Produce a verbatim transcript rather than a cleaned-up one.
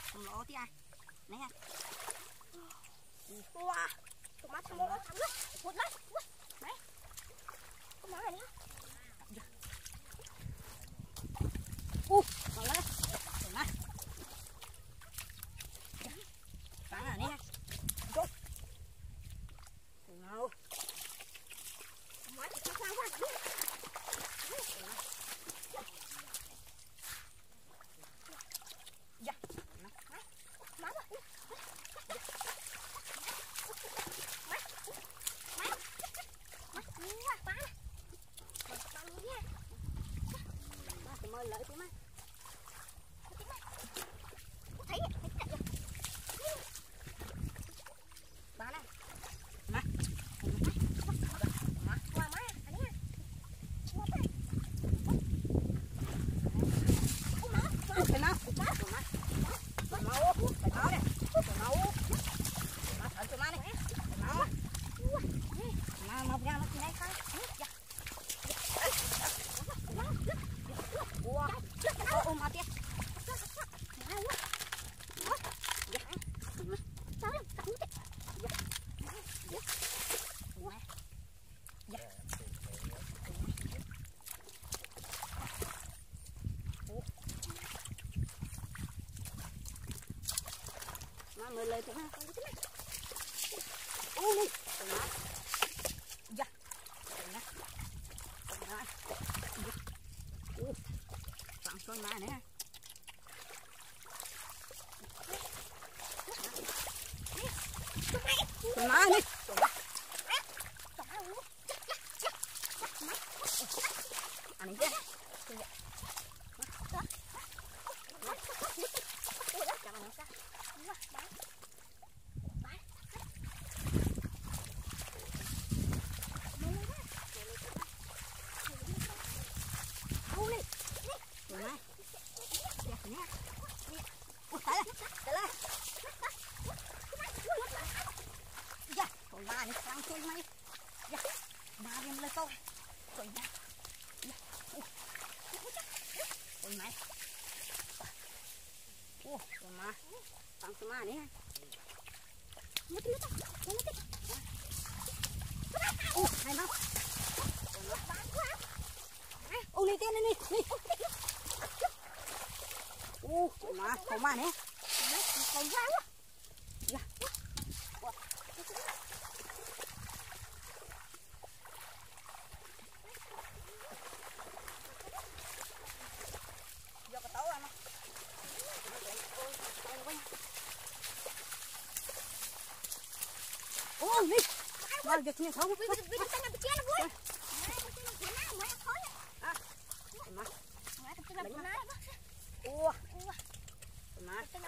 không lỗ tí ai nè wow tụi má thằng lỗ thằng lỗ một đấy đấy con má này nhá u còn lên tụi má bán à nè go nào má thì sao sao quá dạ má má mời lợi tụi má thấy thấy chạy rồi bà này má má qua má anh nha qua đây phải mau phải mau phải mau phải mau đây phải mau má thở cho má này phải mau má mau ra nó trên đây coi wow ôm mặt đi má mời lời tụi má ô đi tụi má dạ tụi má tụi má ô tặng con má nữa tụi má đi tụi má anh đi ba đi sang trên này, ba em lên câu, rồi ba, rồi mày, ô, rồi mà, sang trên này nè, mất mất mất mất ô, hay lắm, ô đi tiên đi đi, ô, rồi mà, không mà nè, không ra quá, ô đi, vào việc như không, bây giờ bây giờ tao làm cái nó vui, má, má, má, má, má,